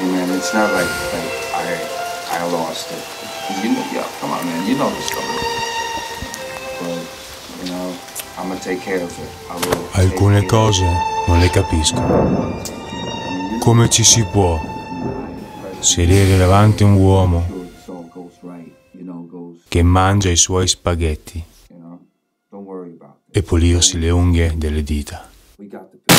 you, man. It's not like I lost it. You know, yeah, come on, man. You know the story. But, you know, I'm gonna take care of it. Alcune cose non le capisco. Come ci si può sedere davanti a un uomo che mangia i suoi spaghetti e pulirsi le unghie delle dita?